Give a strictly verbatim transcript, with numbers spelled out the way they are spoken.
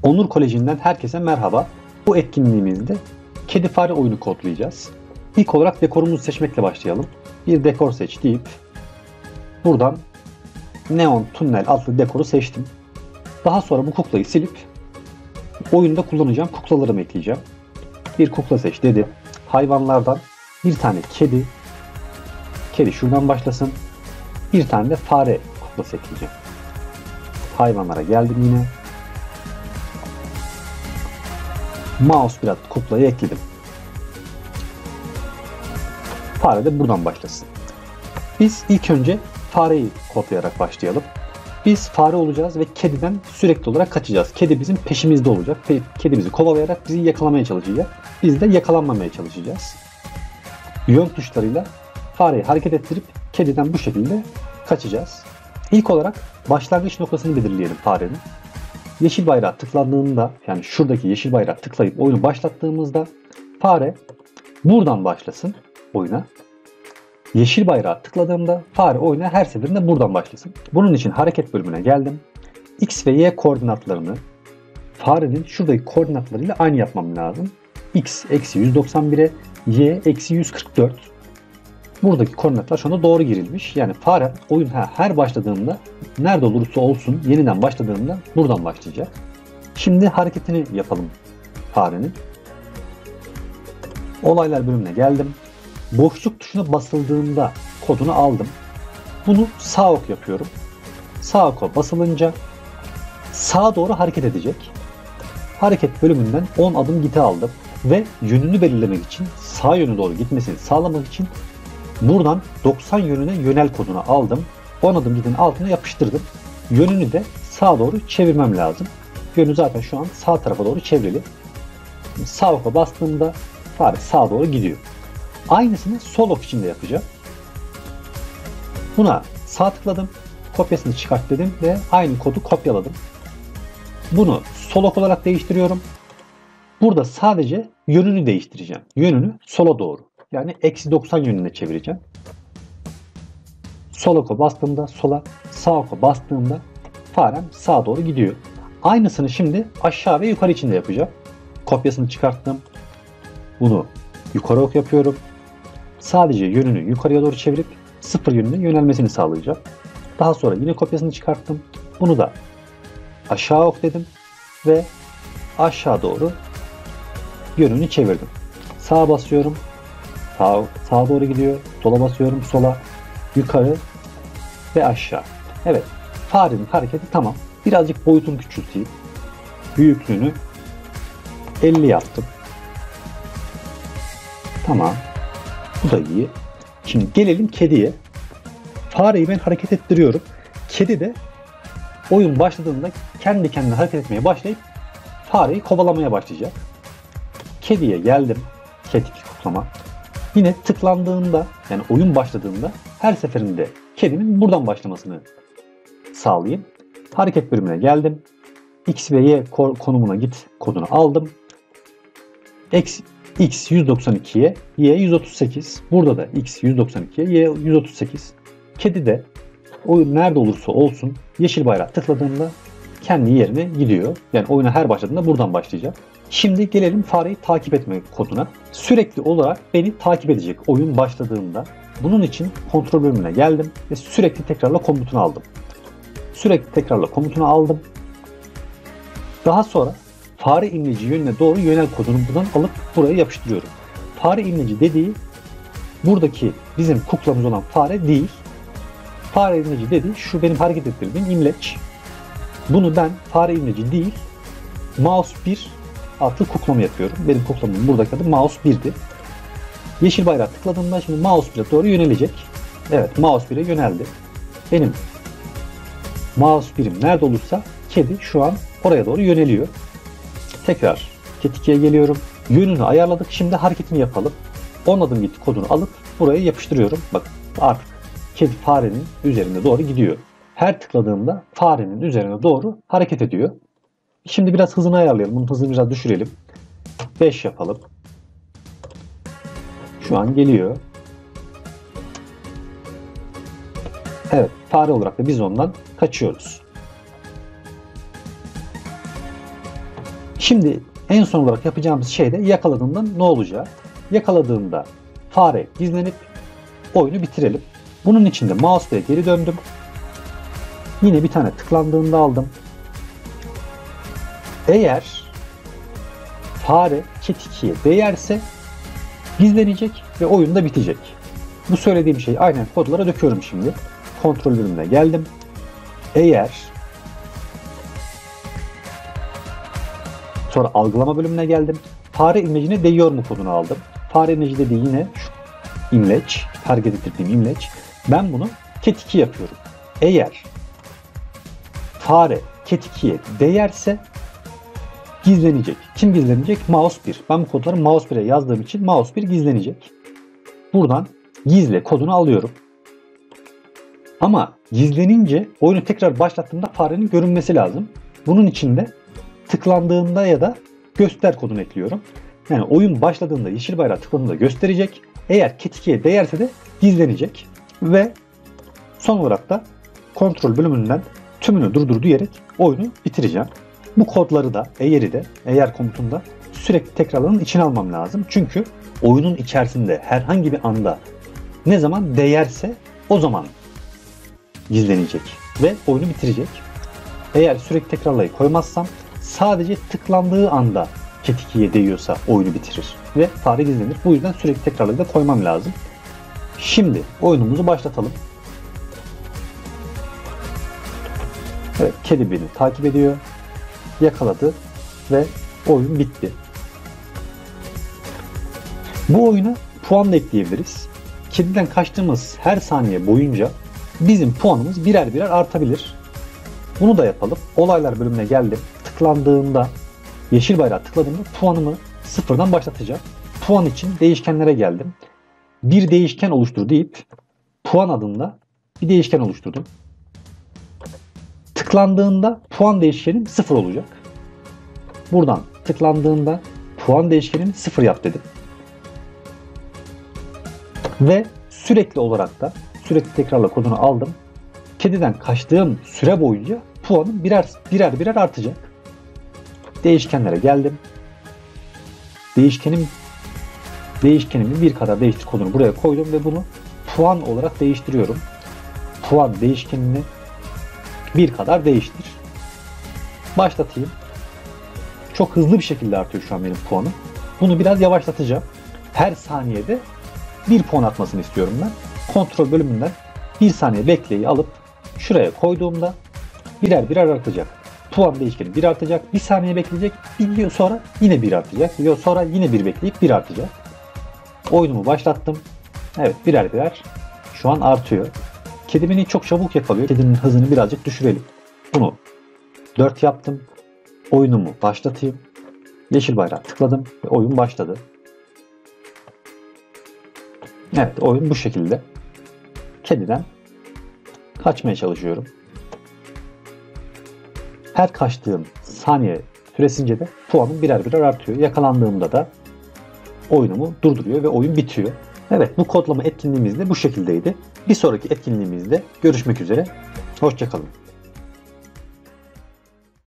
Onur Koleji'nden herkese merhaba. Bu etkinliğimizde kedi fare oyunu kodlayacağız. İlk olarak dekorumuzu seçmekle başlayalım. Bir dekor seç deyip buradan Neon Tunnel adlı dekoru seçtim. Daha sonra bu kuklayı silip oyunda kullanacağım kuklalarımı ekleyeceğim. Bir kukla seç dedim. Hayvanlardan bir tane kedi. Kedi şuradan başlasın. Bir tane de fare kuklası ekleyeceğim. Hayvanlara geldim yine. Mouse biraz kuklayı ekledim. Fare de buradan başlasın. Biz ilk önce fareyi kodlayarak başlayalım. Biz fare olacağız ve kediden sürekli olarak kaçacağız. Kedi bizim peşimizde olacak. Kedi bizi kovalayarak bizi yakalamaya çalışacak. Biz de yakalanmamaya çalışacağız. Yön tuşlarıyla fareyi hareket ettirip kediden bu şekilde kaçacağız. İlk olarak başlangıç noktasını belirleyelim farenin. Yeşil bayrağı tıklandığında, yani şuradaki yeşil bayrağı tıklayıp oyunu başlattığımızda fare buradan başlasın oyuna. Yeşil bayrağı tıkladığımda fare oyuna her seferinde buradan başlasın. Bunun için hareket bölümüne geldim. X ve Y koordinatlarını farenin şuradaki koordinatlarıyla aynı yapmam lazım. X eksi yüz doksan bire, Y eksi yüz kırk dört. Buradaki koordinatlar şu anda doğru girilmiş. Yani fare oyun her başladığında nerede olursa olsun yeniden başladığında buradan başlayacak. Şimdi hareketini yapalım farenin. Olaylar bölümüne geldim. Boşluk tuşuna basıldığında kodunu aldım. Bunu sağ ok yapıyorum. Sağ oka basılınca sağa doğru hareket edecek. Hareket bölümünden on adım gite aldım. Ve yönünü belirlemek için, sağ yöne doğru gitmesini sağlamak için buradan doksan yönüne yönel kodunu aldım. on adım gidin altına yapıştırdım. Yönünü de sağa doğru çevirmem lazım. Yönü zaten şu an sağ tarafa doğru çevrili. Sağ oka bastığımda fare sağa doğru gidiyor. Aynısını sol ok için de yapacağım. Buna sağ tıkladım. Kopyasını çıkart dedim ve aynı kodu kopyaladım. Bunu sol ok olarak değiştiriyorum. Burada sadece yönünü değiştireceğim. Yönünü sola doğru. Yani eksi doksan yönüne çevireceğim. Sol oka bastığımda sola, sağ oka bastığımda farem sağa doğru gidiyor. Aynısını şimdi aşağı ve yukarı için de yapacağım. Kopyasını çıkarttım. Bunu yukarı ok yapıyorum. Sadece yönünü yukarıya doğru çevirip sıfır yönüne yönelmesini sağlayacağım. Daha sonra yine kopyasını çıkarttım. Bunu da aşağı ok dedim ve aşağı doğru yönünü çevirdim. Sağa basıyorum. Sağ, sağa doğru gidiyor. Sola basıyorum. Sola, yukarı ve aşağı. Evet. Farenin hareketi tamam. Birazcık boyutunu küçülteyim. Büyüklüğünü elli yaptım. Tamam. Bu da iyi. Şimdi gelelim kediye. Fareyi ben hareket ettiriyorum. Kedi de oyun başladığında kendi kendine hareket etmeye başlayıp fareyi kovalamaya başlayacak. Kediye geldim. Kedi kuklama. Yine tıklandığında, yani oyun başladığında her seferinde kedinin buradan başlamasını sağlayayım. Hareket bölümüne geldim. X ve Y konumuna git kodunu aldım. X, X yüz doksan ikiye, Y yüz otuz sekiz. Burada da X yüz doksan ikiye, Y yüz otuz sekiz. Kedi de oyun nerede olursa olsun yeşil bayrak tıkladığında kendi yerine gidiyor. Yani oyuna her başladığında buradan başlayacak. Şimdi gelelim fareyi takip etme koduna. Sürekli olarak beni takip edecek oyun başladığında. Bunun için kontrol bölümüne geldim ve sürekli tekrarla komutunu aldım. Sürekli tekrarla komutunu aldım. Daha sonra fare imleci yönüne doğru yönel kodunu buradan alıp buraya yapıştırıyorum. Fare imleci dediği buradaki bizim kuklamız olan fare değil. Fare imleci dediği şu benim hareket ettirdiğim imleç. Bunu ben fare imleci değil, mouse bir adlı kuklamı yapıyorum. Benim kuklamın buradaki adı mouse bir'di. Yeşil bayrağı tıkladığımda şimdi mouse bir'e doğru yönelecek. Evet, mouse bir'e yöneldi. Benim mouse bir'im nerede olursa kedi şu an oraya doğru yöneliyor. Tekrar tetikiye geliyorum. Yönünü ayarladık. Şimdi hareketini yapalım. on adım git kodunu alıp buraya yapıştırıyorum. Bak artık kedi farenin üzerine doğru gidiyor. Her tıkladığımda farenin üzerine doğru hareket ediyor. Şimdi biraz hızını ayarlayalım. Bunun hızını biraz düşürelim. beş yapalım. Şu an geliyor. Evet, fare olarak da biz ondan kaçıyoruz. Şimdi en son olarak yapacağımız şey de yakaladığında ne olacak? Yakaladığımda fare gizlenip oyunu bitirelim. Bunun için de mouse'la geri döndüm. Yine bir tane tıklandığında aldım. Eğer fare ket ikiye değerse gizlenecek ve oyun da bitecek. Bu söylediğim şeyi aynen kodlara döküyorum şimdi. Kontrol bölümüne geldim. Eğer sonra algılama bölümüne geldim. Fare imlecine değiyor mu kodunu aldım. Fare imleci dediği yine şu imleç, hareket ettirdiğim imleç. Ben bunu ket iki yapıyorum. Eğer fare ket ikiye değerse gizlenecek. Kim gizlenecek? mouse bir. Ben bu kodları mouse bire yazdığım için mouse bir gizlenecek. Buradan gizle kodunu alıyorum. Ama gizlenince oyunu tekrar başlattığımda farenin görünmesi lazım. Bunun için de tıklandığında ya da göster kodunu ekliyorum. Yani oyun başladığında yeşil bayrağı tıkladığında gösterecek. Eğer ket ikiye değerse de gizlenecek. Ve son olarak da kontrol bölümünden tümünü durdur diyerek oyunu bitireceğim. Bu kodları da eğeri de eğer komutunda sürekli tekrarlarının içine almam lazım. Çünkü oyunun içerisinde herhangi bir anda ne zaman değerse o zaman gizlenecek ve oyunu bitirecek. Eğer sürekli tekrarlayı koymazsam sadece tıklandığı anda ket ikiye değiyorsa oyunu bitirir ve fare gizlenir. Bu yüzden sürekli tekrarlayı da koymam lazım. Şimdi oyunumuzu başlatalım. Evet, kedi beni takip ediyor. Yakaladı ve oyun bitti. Bu oyuna puan da ekleyebiliriz. Kediden kaçtığımız her saniye boyunca bizim puanımız birer birer artabilir. Bunu da yapalım. Olaylar bölümüne geldim. Tıklandığımda, yeşil bayrağı tıkladığımda puanımı sıfırdan başlatacağım. Puan için değişkenlere geldim. Bir değişken oluştur deyip puan adında bir değişken oluşturdum. Tıklandığında puan değişkenim sıfır olacak. Buradan tıklandığında puan değişkenimi sıfır yap dedim. Ve sürekli olarak da sürekli tekrarla kodunu aldım. Kediden kaçtığım süre boyunca puanım birer birer birer artacak. Değişkenlere geldim. Değişkenim değişkenimi bir kadar değiştir kodunu buraya koydum ve bunu puan olarak değiştiriyorum. Puan değişkenini bir kadar değiştir. Başlatayım. Çok hızlı bir şekilde artıyor şu an benim puanım. Bunu biraz yavaşlatacağım. Her saniyede bir puan atmasını istiyorum ben. Kontrol bölümünden bir saniye bekleyi alıp şuraya koyduğumda birer birer artacak. Puan değişkeni bir artacak. Bir saniye bekleyecek. Bir yıl sonra yine bir artacak. Bir yıl sonra yine bir bekleyip bir artacak. Oyunumu başlattım. Evet, birer birer şu an artıyor. Kedi beni çok çabuk yakalıyor. Kedinin hızını birazcık düşürelim. Bunu dört yaptım. Oyunumu başlatayım. Yeşil bayrağı tıkladım ve oyun başladı. Evet, oyun bu şekilde. Kediden kaçmaya çalışıyorum. Her kaçtığım saniye süresince de puanım birer birer artıyor. Yakalandığımda da oyunumu durduruyor ve oyun bitiyor. Evet, bu kodlama etkinliğimiz de bu şekildeydi. Bir sonraki etkinliğimizde görüşmek üzere. Hoşça kalın.